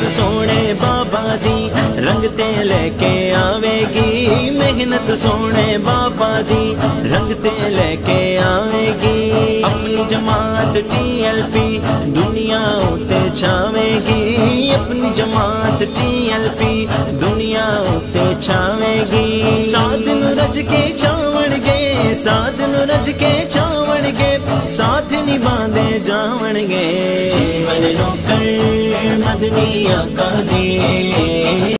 सोने बाबा दी रंगते लेके आवेगी, मेहनत सोने बाबा दी रंगते लेके आवेगी। अपनी जमात TLP दुनिया उते छावेगी, अपनी जमात TLP दुनिया उते छावेगी। साथ नु रज के छावणगे, साथ नु रज के छावणगे, साथ निभांदे जावणगे। जीवन नौकर मदनी आका दे।